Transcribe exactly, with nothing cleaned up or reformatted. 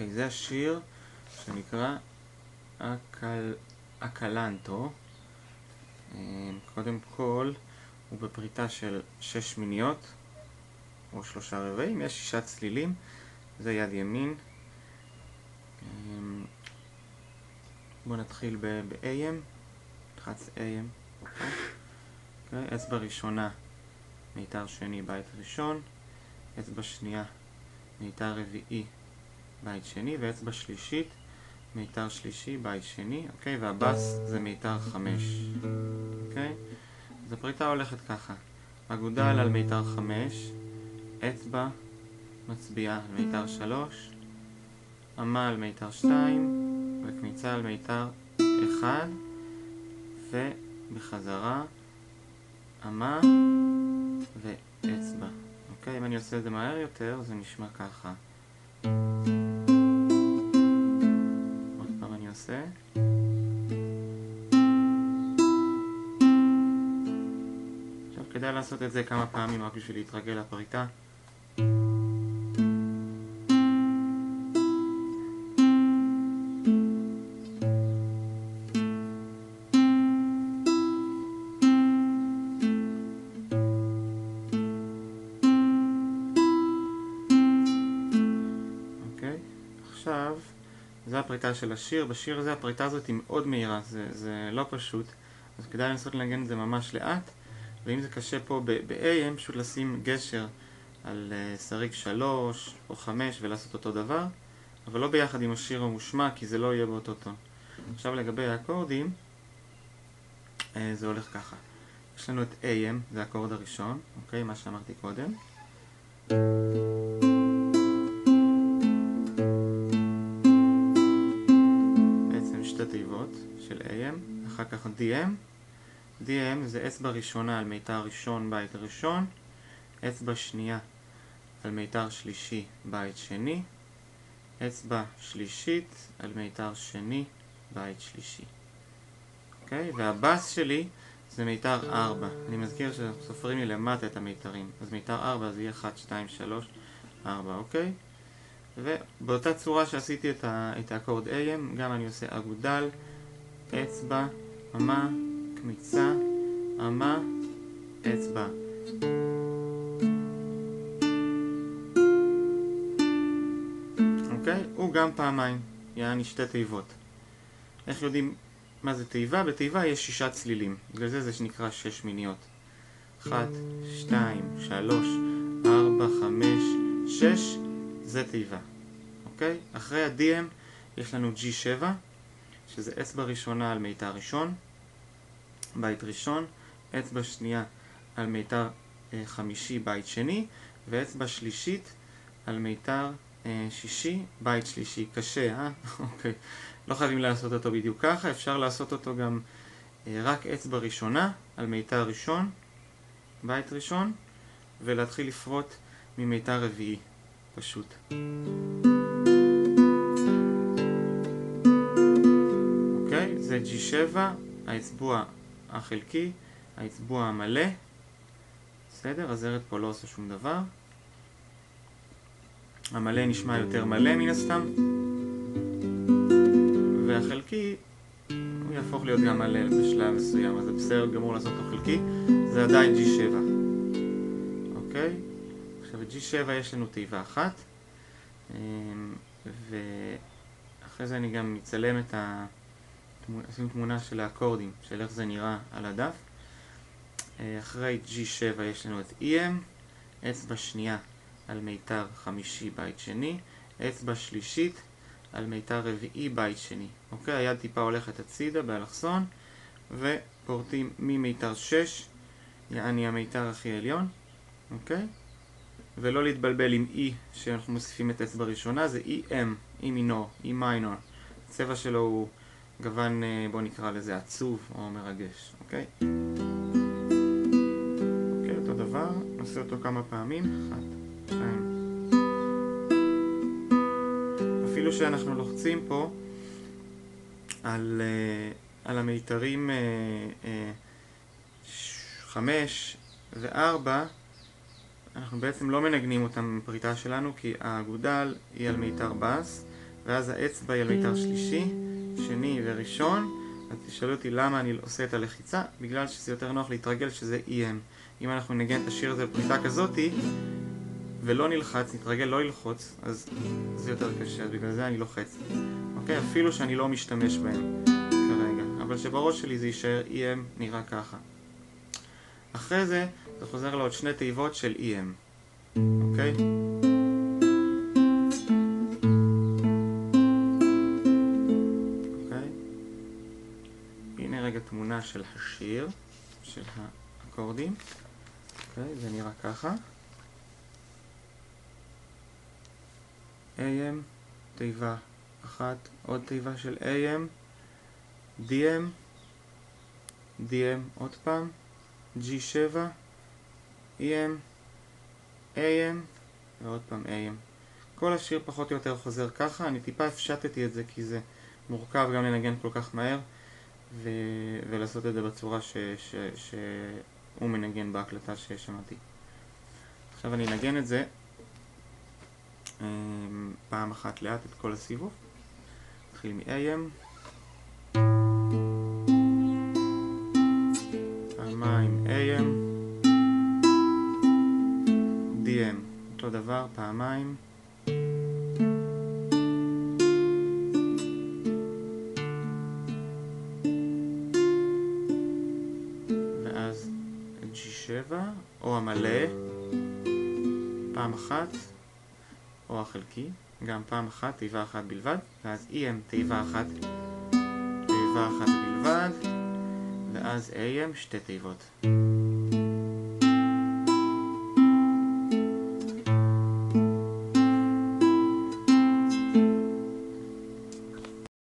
אוקיי, זה השיר שנקרא אקל... אקלנטו. קודם כל, הוא בפריטה של שש שמיניות, או שלושה רבעים, יש שישה צלילים, זה יד ימין. בואו נתחיל ב-A M, תחץ A M, אוקיי, אצבע ראשונה, מיתר שני, בית ראשון, אצבע שנייה, מיתר רביעי, בית שני, ואצבע שלישית, מיתר שלישי, בית שני, אוקיי, והבאס זה מיתר חמש, אוקיי? אז הפריטה הולכת ככה, אגודל על מיתר חמש, אצבע מצביעה על מיתר שלוש, אמה על מיתר שתיים, וקמיצה על מיתר אחד, ובחזרה, אמה ואצבע. אוקיי, אם אני עושה את זה מהר יותר, זה נשמע ככה. עוד פעם אני עושה. עכשיו כדאי לעשות את זה כמה פעמים רק בשביל להתרגל לפריטה. עכשיו, זו הפריטה של השיר. בשיר הזה הפריטה הזאת היא מאוד מהירה, זה, זה לא פשוט, אז כדאי לנסות לנגן את זה ממש לאט. ואם זה קשה פה ב-A M, פשוט לשים גשר על uh, שריג שלוש או חמש ולעשות אותו דבר, אבל לא ביחד עם השיר המושמע, כי זה לא יהיה באותו טון. עכשיו לגבי האקורדים, uh, זה הולך ככה. יש לנו את A M, זה האקורד הראשון, אוקיי, מה שאמרתי קודם. תיבות של A M, אחר כך D M. D M זה אצבע ראשונה על מיתר ראשון, בית ראשון, אצבע שנייה על מיתר שלישי, בית שני, אצבע שלישית על מיתר שני, בית שלישי. אוקיי? והבאס שלי זה מיתר ארבע. אני מזכיר שסופרים לי למטה את המיתרים. אז מיתר ארבע זה יהיה אחת, שתיים, שלוש, ארבע, אוקיי? ובאותה צורה שעשיתי את, ה, את האקורד A M, גם אני עושה אגודל, אצבע, אמה, קמיצה, אמה, אצבע. אוקיי? הוא גם פעמיים, יעני שתי תיבות. איך יודעים מה זה תיבה? בתיבה יש שישה צלילים, בגלל זה זה שנקרא שש מיניות. אחת, שתיים, שלוש, ארבע, חמש, שש, זה תיבה. אוקיי? אחרי ה-D M יש לנו G שבע, שזה אצבע ראשונה על מיתר ראשון, בית ראשון, אצבע שנייה על מיתר אה, חמישי, בית שני, ואצבע שלישית על מיתר אה, שישי, בית שלישי. קשה, אה? אוקיי. לא חייבים לעשות אותו בדיוק ככה, אפשר לעשות אותו גם אה, רק אצבע ראשונה על מיתר ראשון, בית ראשון, ולהתחיל לפרוט ממיתר רביעי. פשוט. אוקיי, זה G שבע, האצבוע החלקי, האצבוע המלא. בסדר, הזרת פה לא עושה שום דבר. המלא נשמע יותר מלא מן הסתם. והחלקי, הוא יהפוך להיות גם מלא בשלב מסוים, אז זה בסדר גמור לעשות אותו חלקי. זה עדיין G שבע. אוקיי? עכשיו ב-G שבע יש לנו תיבה אחת, ואחרי זה אני גם מצלם את ה... עושים תמונה של האקורדים, של איך זה נראה על הדף. אחרי G שבע יש לנו את E M, אצבע שנייה על מיתר חמישי, בית שני, אצבע שלישית על מיתר רביעי, בית שני. אוקיי, היד טיפה הולכת הצידה באלכסון, ופורטים ממיתר שש, יעני המיתר הכי עליון, אוקיי? ולא להתבלבל עם E שאנחנו מוסיפים את אצבע ראשונה, זה E M, E מינור, E מיינור. הצבע שלו הוא גוון, בוא נקרא לזה עצוב או מרגש, אוקיי? אוקיי, אותו דבר, נעשה אותו כמה פעמים, אחת, שתיים. אפילו שאנחנו לוחצים פה על, על המיתרים חמש וארבע, אנחנו בעצם לא מנגנים אותם בפריטה שלנו, כי האגודל היא על מיתר בס, ואז האצבע היא על מיתר שלישי, שני וראשון. אז תשאלו אותי למה אני עושה את הלחיצה, בגלל שזה יותר נוח להתרגל שזה E M. אם אנחנו נגן את השיר הזה בפריטה כזאתי ולא נלחץ, נתרגל לא ללחוץ, אז זה יותר קשה, אז בגלל זה אני לוחץ. אוקיי? אפילו שאני לא משתמש בהם כרגע, אבל שבראש שלי זה יישאר E M, נראה ככה. אחרי זה זה חוזר לעוד שני תיבות של E M. אוקיי? אוקיי? הנה רגע תמונה של השיר, של האקורדים. אוקיי? זה נראה ככה. A M, תיבה אחת, עוד תיבה של A M, D M, D M עוד פעם, G שבע, E M, A M, ועוד פעם A M. כל השיר פחות או יותר חוזר ככה. אני טיפה הפשטתי את זה כי זה מורכב גם לנגן כל כך מהר ו... ולעשות את זה בצורה ש... ש... שהוא מנגן בהקלטה ששמעתי. עכשיו אני אנגן את זה פעם אחת לאט את כל הסיבוב. נתחיל מ-A M, פעמיים A M, D M אותו דבר, פעמיים, ואז G שבע או המלא פעם אחת, או החלקי, גם פעם אחת, תיבה אחת בלבד, ואז E M תיבה אחת, תיבה אחת בלבד, ואז A M שתי תיבות.